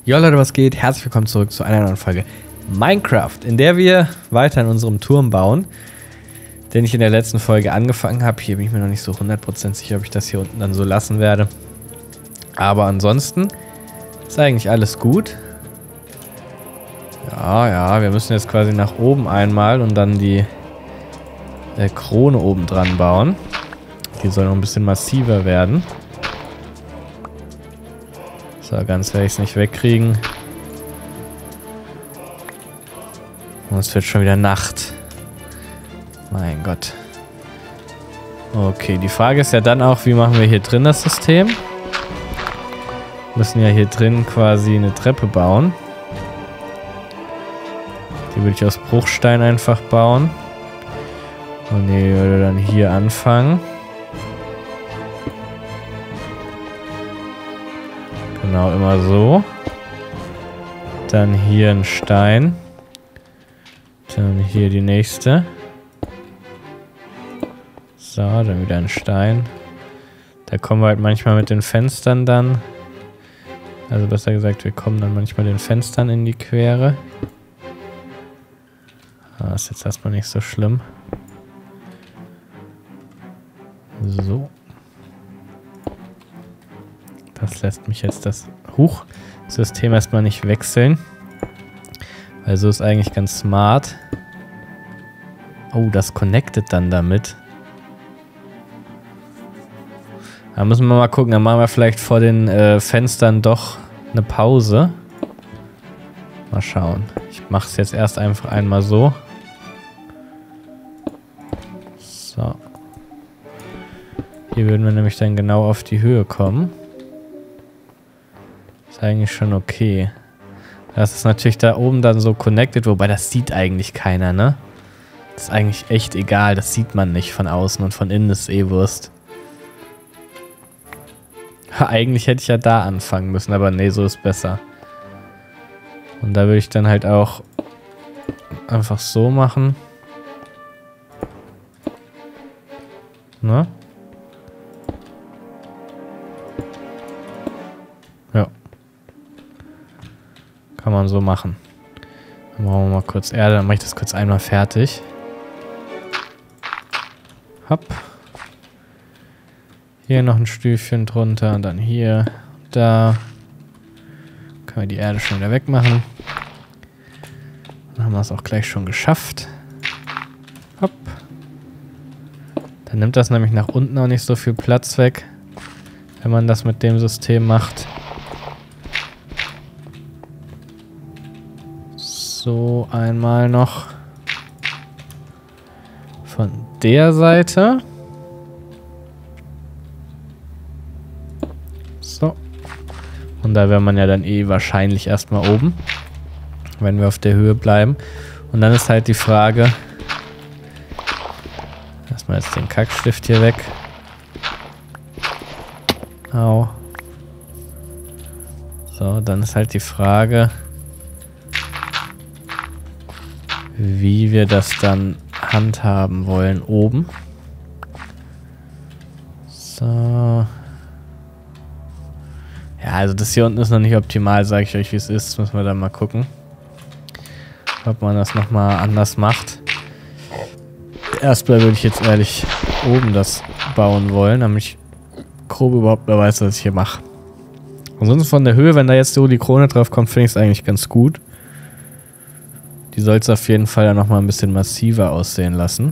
Jo Leute, was geht? Herzlich willkommen zurück zu einer neuen Folge Minecraft, in der wir weiter in unserem Turm bauen, den ich in der letzten Folge angefangen habe. Hier bin ich mir noch nicht so 100% sicher, ob ich das hier unten dann so lassen werde. Aber ansonsten ist eigentlich alles gut. Ja, wir müssen jetzt quasi nach oben einmal und dann die Krone oben dran bauen. Die soll noch ein bisschen massiver werden. So, ganz werde ich es nicht wegkriegen. Und es wird schon wieder Nacht. Mein Gott. Okay, die Frage ist ja dann auch, wie machen wir hier drin das System? Wir müssen ja hier drin quasi eine Treppe bauen. Die würde ich aus Bruchstein einfach bauen. Und die würde dann hier anfangen. Genau, immer so. Dann hier ein Stein. Dann hier die nächste. So, dann wieder ein Stein. Da kommen wir halt manchmal mit den Fenstern dann. Also besser gesagt, wir kommen dann manchmal den Fenstern in die Quere. Das ist jetzt erstmal nicht so schlimm. So. Das lässt mich jetzt das System erstmal nicht wechseln. Weil so ist eigentlich ganz smart. Oh, das connectet dann damit. Da müssen wir mal gucken. Dann machen wir vielleicht vor den Fenstern doch eine Pause. Mal schauen. Ich mache es jetzt erst einfach einmal so. So. Hier würden wir nämlich dann genau auf die Höhe kommen. Ist eigentlich schon okay. Das ist natürlich da oben dann so connected, wobei das sieht eigentlich keiner, ne? Das ist eigentlich echt egal, das sieht man nicht von außen und von innen ist eh Wurst. Eigentlich hätte ich ja da anfangen müssen, aber nee, so ist besser. Und da würde ich dann halt auch einfach so machen. Ne? Ja. Kann man so machen. Dann brauchen wir mal kurz Erde, dann mache ich das kurz einmal fertig. Hopp. Hier noch ein Stüfchen drunter und dann hier, da. Können wir die Erde schon wieder wegmachen. Dann haben wir es auch gleich schon geschafft. Hopp. Dann nimmt das nämlich nach unten auch nicht so viel Platz weg, wenn man das mit dem System macht. So, einmal noch von der Seite. So. Und da wäre man ja dann eh wahrscheinlich erstmal oben, wenn wir auf der Höhe bleiben. Und dann ist halt die Frage, erstmal jetzt den Kackstift hier weg. Au. So, dann ist halt die Frage, wie wir das dann handhaben wollen oben. So. Ja, also das hier unten ist noch nicht optimal, sage ich euch, wie es ist. Müssen wir dann mal gucken, ob man das nochmal anders macht. Erstmal würde ich jetzt ehrlich oben das bauen wollen, damit ich grob überhaupt mehr weiß, was ich hier mache. Ansonsten von der Höhe, wenn da jetzt so die Krone drauf kommt, finde ich es eigentlich ganz gut. Die soll es auf jeden Fall ja nochmal ein bisschen massiver aussehen lassen.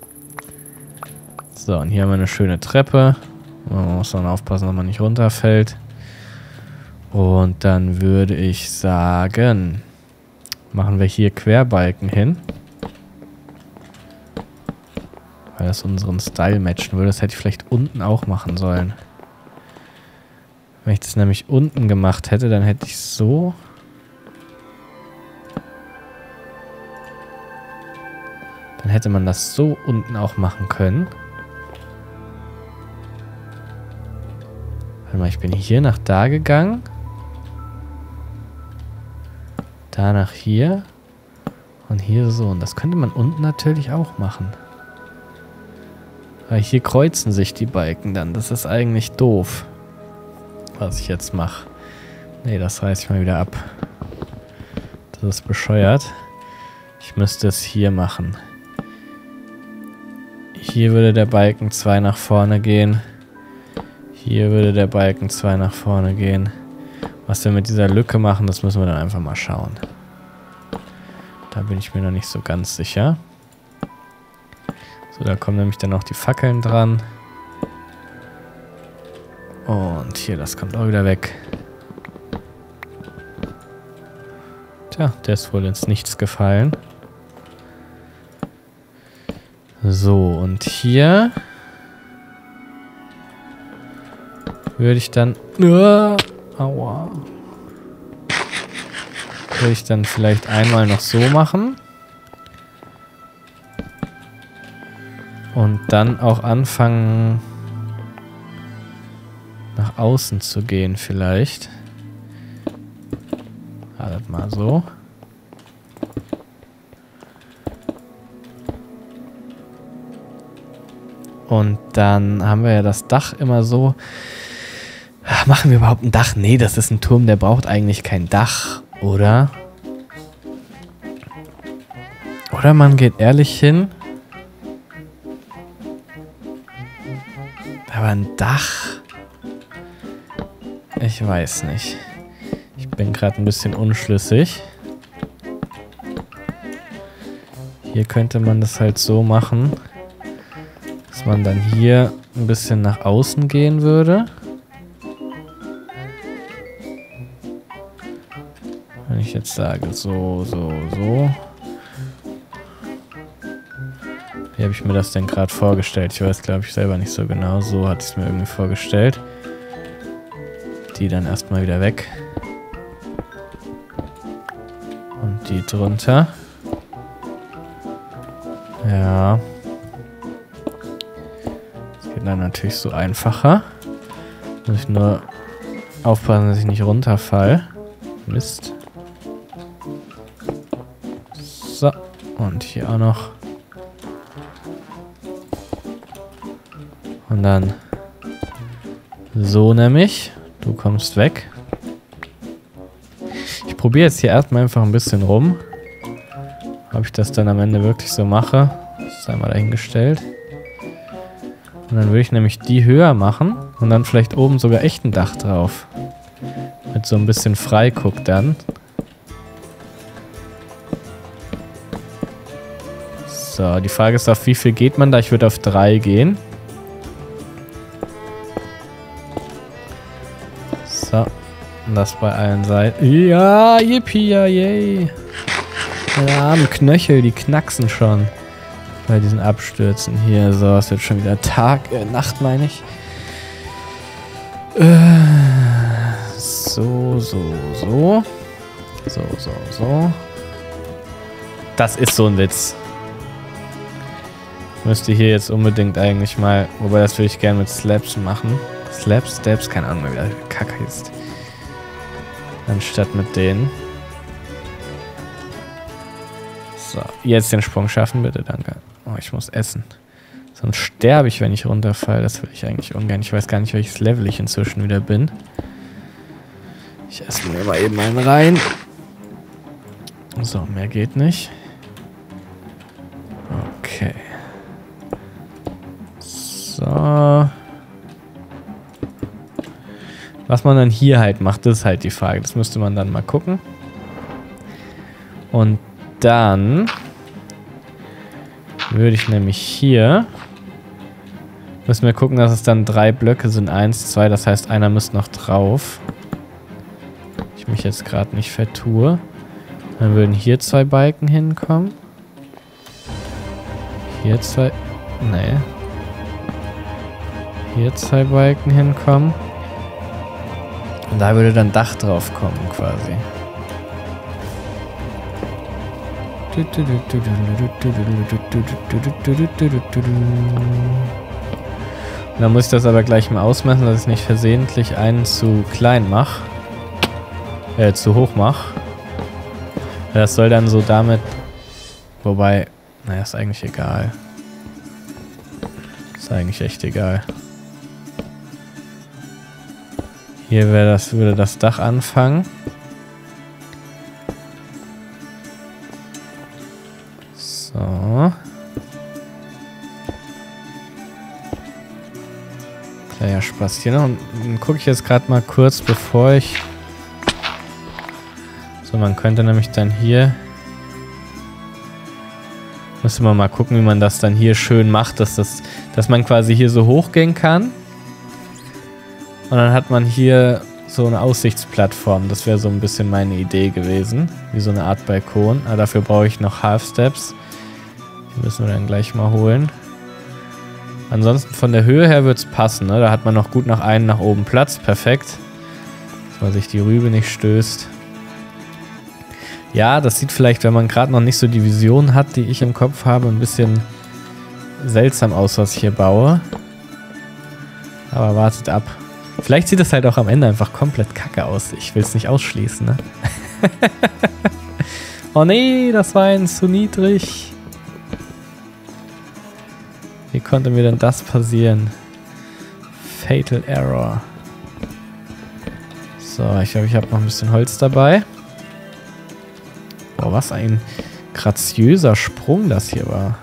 So, und hier haben wir eine schöne Treppe. Man muss dann aufpassen, dass man nicht runterfällt. Und dann würde ich sagen, machen wir hier Querbalken hin. Weil das unseren Style matchen würde. Das hätte ich vielleicht unten auch machen sollen. Wenn ich das nämlich unten gemacht hätte, dann hätte ich so... Dann hätte man das so unten auch machen können. Warte mal, ich bin hier nach da gegangen. Da nach hier. Und hier so. Und das könnte man unten natürlich auch machen. Weil hier kreuzen sich die Balken dann. Das ist eigentlich doof, was ich jetzt mache. Ne, das reiß ich mal wieder ab. Das ist bescheuert. Ich müsste es hier machen. Hier würde der Balken 2 nach vorne gehen. Hier würde der Balken 2 nach vorne gehen. Was wir mit dieser Lücke machen, das müssen wir dann einfach mal schauen. Da bin ich mir noch nicht so ganz sicher. So, da kommen nämlich dann noch die Fackeln dran. Und hier, das kommt auch wieder weg. Tja, der ist wohl ins Nichts gefallen. So, und hier würde ich dann... aua. Würde ich dann vielleicht einmal noch so machen. Und dann auch anfangen, nach außen zu gehen vielleicht. Halt mal so. Und dann haben wir ja das Dach immer so. Machen wir überhaupt ein Dach? Nee, das ist ein Turm, der braucht eigentlich kein Dach, oder? Oder man geht ehrlich hin. Aber ein Dach? Ich weiß nicht. Ich bin gerade ein bisschen unschlüssig. Hier könnte man das halt so machen, dass man dann hier ein bisschen nach außen gehen würde. Wenn ich jetzt sage, so. Wie habe ich mir das denn gerade vorgestellt? Ich weiß, glaube ich, selber nicht so genau. So hatte ich es mir irgendwie vorgestellt. Die dann erstmal wieder weg. Und die drunter. Ja. Das geht dann natürlich so einfacher. Muss ich nur aufpassen, dass ich nicht runterfall. Mist. So. Und hier auch noch. Und dann so nämlich. Du kommst weg. Ich probiere jetzt hier erstmal einfach ein bisschen rum. Ob ich das dann am Ende wirklich so mache, das ist einmal dahingestellt. Und dann würde ich nämlich die höher machen und dann vielleicht oben sogar echt ein Dach drauf. Mit so ein bisschen Freiguck dann. So, die Frage ist, auf wie viel geht man da? Ich würde auf 3 gehen. So, und das bei allen Seiten. Ja, yippie, ja, yay. Meine armen Knöchel, die knacksen schon. Bei diesen Abstürzen hier. So, es wird schon wieder Nacht meine ich. So. Das ist so ein Witz. Ich müsste hier jetzt unbedingt eigentlich mal, wobei das würde ich gerne mit Slabs machen. Steps, keine Ahnung mehr, wie der Kacke ist. Anstatt mit denen. So, jetzt den Sprung schaffen, bitte, danke. Oh, ich muss essen. Sonst sterbe ich, wenn ich runterfalle. Das will ich eigentlich ungern. Ich weiß gar nicht, welches Level ich inzwischen wieder bin. Ich esse mir mal eben einen rein. So, mehr geht nicht. Okay. So. Was man dann hier halt macht, das ist halt die Frage. Das müsste man dann mal gucken. Und dann würde ich nämlich hier... Müssen wir gucken, dass es dann 3 Blöcke sind. 1, 2, das heißt, einer müsste noch drauf. Ich mich jetzt gerade nicht vertue. Dann würden hier 2 Balken hinkommen. Hier 2... Nee. Hier 2 Balken hinkommen. Und da würde dann Dach drauf kommen, quasi. Dann muss ich das aber gleich mal ausmessen, dass ich nicht versehentlich einen zu klein mache. Zu hoch mache. Das soll dann so damit... Wobei... Naja, ist eigentlich egal. Ist eigentlich echt egal. Hier würde das Dach anfangen. So. Kleiner Spaß hier noch. Und dann gucke ich jetzt gerade mal kurz, bevor ich... So, man könnte nämlich dann hier... Müsste man mal gucken, wie man das dann hier schön macht, dass man quasi hier so hochgehen kann. Und dann hat man hier so eine Aussichtsplattform. Das wäre so ein bisschen meine Idee gewesen. Wie so eine Art Balkon. Aber dafür brauche ich noch Half Steps. Die müssen wir dann gleich mal holen. Ansonsten von der Höhe her wird es passen. Ne? Da hat man noch gut nach oben Platz. Perfekt. Dass man sich die Rübe nicht stößt. Ja, das sieht vielleicht, wenn man gerade noch nicht so die Vision hat, die ich im Kopf habe, ein bisschen seltsam aus, was ich hier baue. Aber wartet ab. Vielleicht sieht es halt auch am Ende einfach komplett kacke aus. Ich will es nicht ausschließen, ne? Oh nee, das war ein zu niedrig. Wie konnte mir denn das passieren? Fatal Error. So, ich glaube, ich habe noch ein bisschen Holz dabei. Boah, was ein graziöser Sprung das hier war.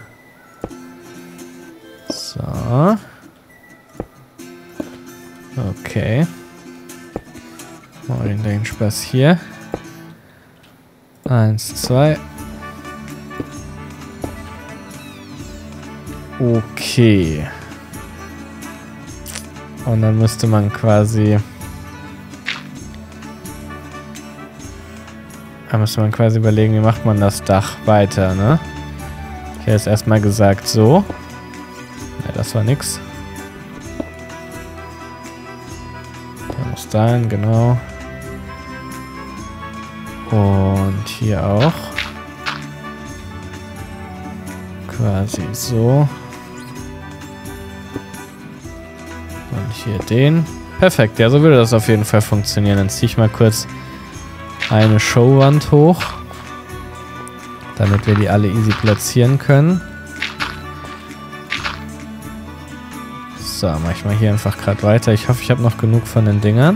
So. Okay. Mal den Spaß hier. 1, 2. Okay. Und dann müsste man quasi... Da müsste man quasi überlegen, wie macht man das Dach weiter, ne? Ich hätte jetzt erstmal gesagt, so. Ja, das war nix. Der muss dahin, genau. Und hier auch. Quasi so. Und hier den. Perfekt, ja, so würde das auf jeden Fall funktionieren. Dann ziehe ich mal kurz eine Showwand hoch, damit wir die alle easy platzieren können. So, mache ich mal hier einfach gerade weiter. Ich hoffe, ich habe noch genug von den Dingern.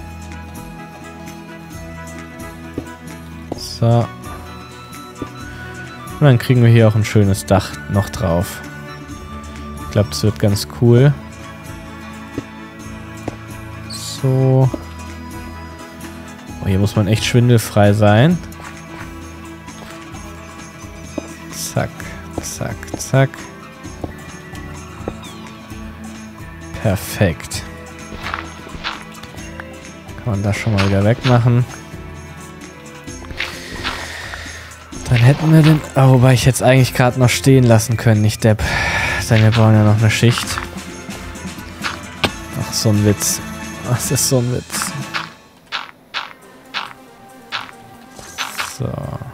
So. Und dann kriegen wir hier auch ein schönes Dach noch drauf. Ich glaube, das wird ganz cool. So. Oh, hier muss man echt schwindelfrei sein. Zack, zack, zack. Perfekt. Kann man das schon mal wieder wegmachen. Dann hätten wir den... Oh, wobei ich jetzt eigentlich gerade noch stehen lassen können, nicht Depp. Denn wir brauchen ja noch eine Schicht. Ach, so ein Witz. Das ist so ein Witz. So.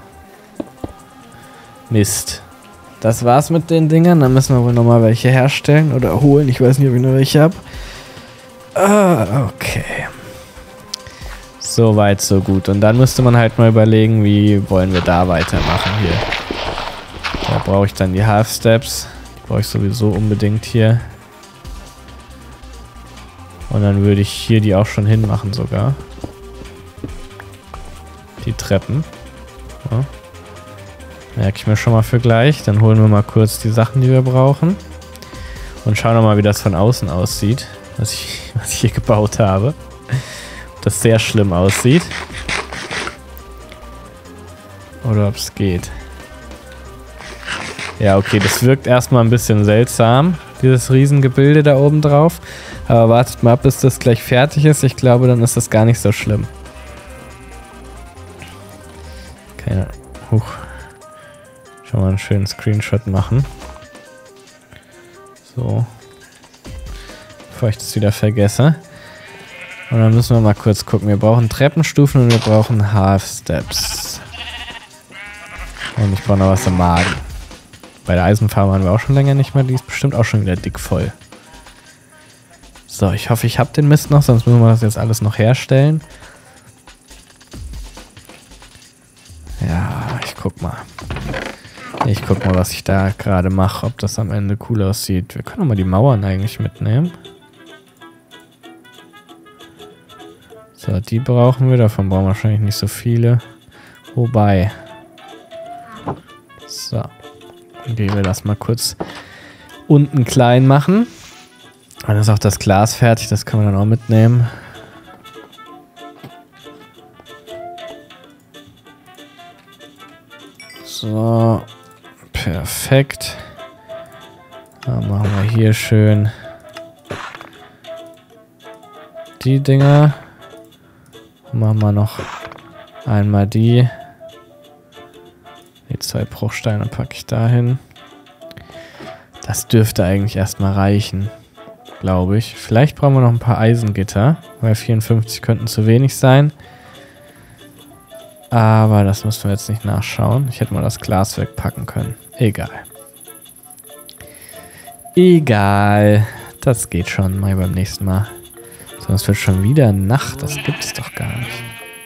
Mist. Das war's mit den Dingern. Dann müssen wir wohl nochmal welche herstellen oder holen. Ich weiß nicht, ob ich noch welche habe. Ah, okay. So weit, so gut. Und dann müsste man halt mal überlegen, wie wollen wir da weitermachen hier. Da brauche ich dann die Half Steps. Brauche ich sowieso unbedingt hier. Und dann würde ich hier die auch schon hinmachen sogar. Die Treppen. Ja. Merke ich mir schon mal für gleich. Dann holen wir mal kurz die Sachen, die wir brauchen. Und schauen wir mal, wie das von außen aussieht. Was ich hier gebaut habe. Ob das sehr schlimm aussieht. Oder ob es geht. Ja, okay, das wirkt erstmal ein bisschen seltsam. Dieses Riesengebilde da oben drauf. Aber wartet mal ab, bis das gleich fertig ist. Ich glaube, dann ist das gar nicht so schlimm. Keine... Huch. Schon mal einen schönen Screenshot machen. So. Bevor ich das wieder vergesse. Und dann müssen wir mal kurz gucken. Wir brauchen Treppenstufen und wir brauchen Half Steps. Und ich brauche noch was im Magen. Bei der Eisenfarbe waren wir auch schon länger nicht mehr. Die ist bestimmt auch schon wieder dick voll. So, ich hoffe, ich habe den Mist noch. Sonst müssen wir das jetzt alles noch herstellen. Ja, ich guck mal. Ich guck mal, was ich da gerade mache. Ob das am Ende cool aussieht. Wir können auch mal die Mauern eigentlich mitnehmen. So, die brauchen wir. Davon brauchen wir wahrscheinlich nicht so viele. Wobei. So. Dann gehen wir das mal kurz unten klein machen. Dann ist auch das Glas fertig. Das können wir dann auch mitnehmen. So. Perfekt. Dann machen wir hier schön die Dinger. Machen wir noch einmal die. Die 2 Bruchsteine packe ich dahin. Das dürfte eigentlich erstmal reichen, glaube ich. Vielleicht brauchen wir noch ein paar Eisengitter, weil 54 könnten zu wenig sein. Aber das müssen wir jetzt nicht nachschauen. Ich hätte mal das Glas wegpacken können. Egal. Egal. Das geht schon. Mal beim nächsten Mal. Sonst wird schon wieder Nacht. Das gibt es doch gar nicht.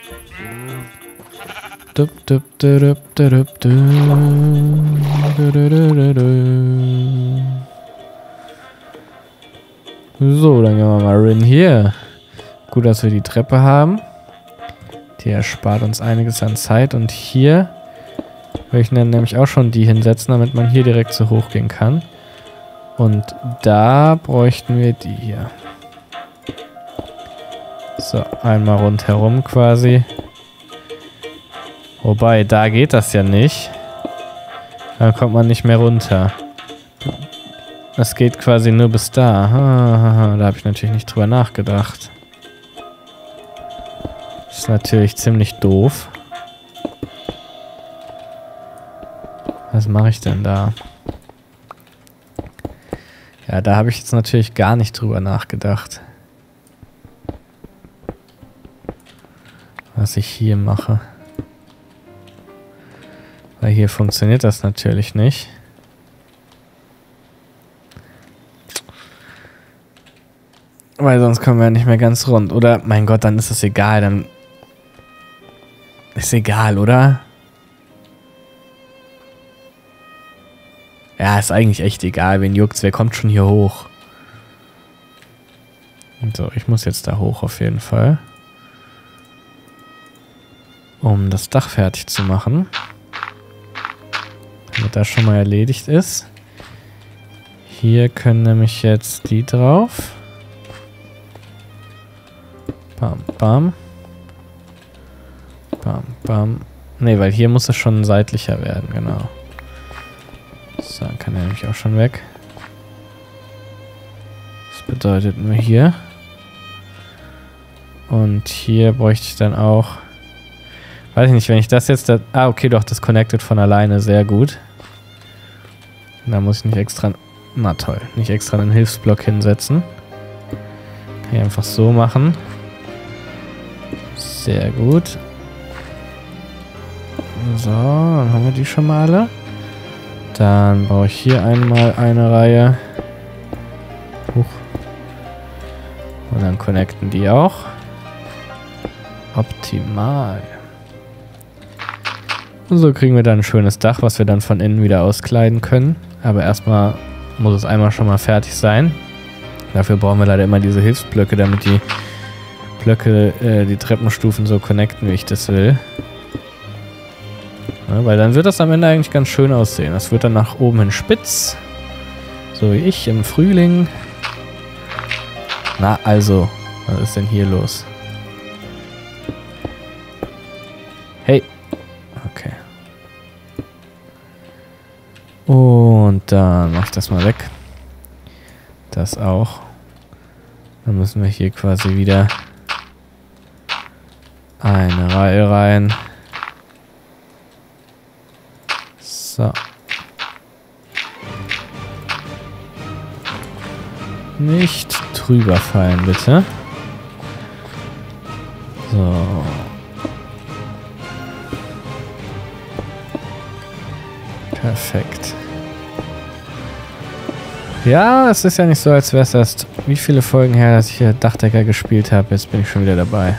So, dann gehen wir mal rein hier. Gut, dass wir die Treppe haben. Die erspart uns einiges an Zeit. Und hier will ich dann nämlich auch schon die hinsetzen, damit man hier direkt so hoch gehen kann. Und da bräuchten wir die hier. So, einmal rundherum quasi. Wobei, da geht das ja nicht. Da kommt man nicht mehr runter. Das geht quasi nur bis da. Da habe ich natürlich nicht drüber nachgedacht. Das ist natürlich ziemlich doof. Was mache ich denn da? Ja, da habe ich jetzt natürlich gar nicht drüber nachgedacht. Was ich hier mache. Weil hier funktioniert das natürlich nicht. Weil sonst kommen wir ja nicht mehr ganz rund. Oder, mein Gott, dann ist es egal. Dann ist egal, oder? Ja, ist eigentlich echt egal. Wen juckt's? Wer kommt schon hier hoch? So, ich muss jetzt da hoch auf jeden Fall. Um das Dach fertig zu machen. Damit das schon mal erledigt ist. Hier können nämlich jetzt die drauf. Bam, bam. Bam, bam. Ne, weil hier muss es schon seitlicher werden, genau. So, dann kann er nämlich auch schon weg. Das bedeutet nur hier. Und hier bräuchte ich dann auch... Weiß ich nicht, wenn ich das jetzt... okay, doch, das connectet von alleine sehr gut. Da muss ich nicht extra... Na toll, nicht extra einen Hilfsblock hinsetzen. Kann ich einfach so machen. Sehr gut. So, dann haben wir die schon mal alle. Dann baue ich hier einmal eine Reihe. Huch. Und dann connecten die auch. Optimal. Und so kriegen wir dann ein schönes Dach, was wir dann von innen wieder auskleiden können. Aber erstmal muss es einmal schon mal fertig sein. Dafür brauchen wir leider immer diese Hilfsblöcke, damit die Blöcke die Treppenstufen so connecten, wie ich das will. Ja, weil dann wird das am Ende eigentlich ganz schön aussehen. Das wird dann nach oben hin spitz. So wie ich im Frühling. Na also, was ist denn hier los? Hey. Okay. Und dann mach ich das mal weg. Das auch. Dann müssen wir hier quasi wieder eine Reihe rein. So. Nicht drüber fallen, bitte. So. Perfekt. Ja, es ist ja nicht so, als wäre es erst wie viele Folgen her, dass ich hier Dachdecker gespielt habe. Jetzt bin ich schon wieder dabei.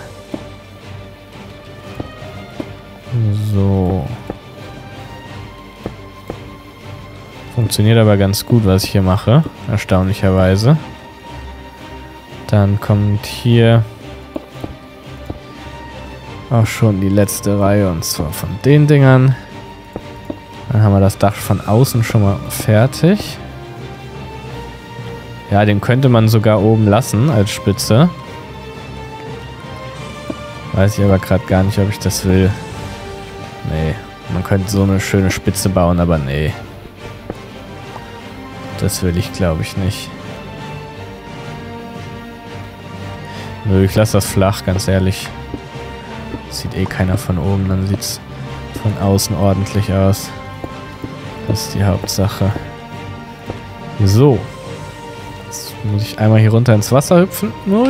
So. Funktioniert aber ganz gut, was ich hier mache. Erstaunlicherweise. Dann kommt hier auch schon die letzte Reihe, und zwar von den Dingern. Dann haben wir das Dach von außen schon mal fertig. Ja, den könnte man sogar oben lassen als Spitze. Weiß ich aber gerade gar nicht, ob ich das will. Nee, man könnte so eine schöne Spitze bauen, aber nee. Das will ich, glaube ich, nicht. Nö, ich lasse das flach, ganz ehrlich. Sieht eh keiner von oben, dann sieht es von außen ordentlich aus. Das ist die Hauptsache. So. Jetzt muss ich einmal hier runter ins Wasser hüpfen. Ui.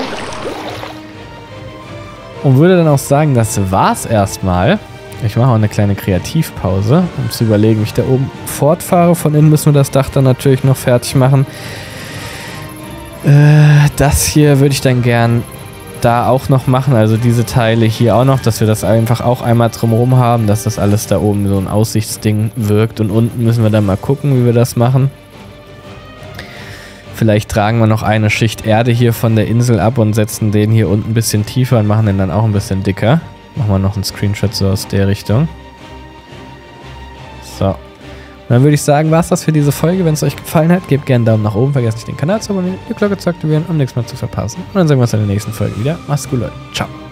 Und würde dann auch sagen, das war's erstmal. Ich mache auch eine kleine Kreativpause, um zu überlegen, wie ich da oben fortfahre. Von innen müssen wir das Dach dann natürlich noch fertig machen. Das hier würde ich dann gern da auch noch machen, also diese Teile hier auch noch, dass wir das einfach auch einmal drumherum haben, dass das alles da oben so ein Aussichtsding wirkt, und unten müssen wir dann mal gucken, wie wir das machen. Vielleicht tragen wir noch eine Schicht Erde hier von der Insel ab und setzen den hier unten ein bisschen tiefer und machen den dann auch ein bisschen dicker. Machen wir noch einen Screenshot so aus der Richtung. So. Und dann würde ich sagen, war es das für diese Folge. Wenn es euch gefallen hat, gebt gerne einen Daumen nach oben. Vergesst nicht, den Kanal zu abonnieren, die Glocke zu aktivieren, um nichts mehr zu verpassen. Und dann sehen wir uns in der nächsten Folge wieder. Macht's gut, Leute. Ciao.